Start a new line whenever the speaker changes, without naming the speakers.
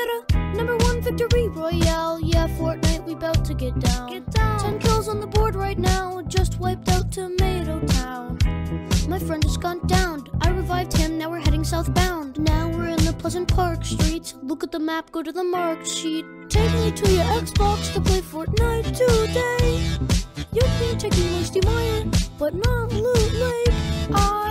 get a #1 victory royale. Yeah, Fortnite, we bout to get down. 10 kills on the board right now. Just wiped out Tomato Town. My friend just gone down. I revived him, now we're heading southbound. Now we're in the Pleasant Park streets. Look at the map, go to the marked sheet. Take me to your Xbox to play Fortnite today. You can take me Wasty Mire, but not Loot Lake.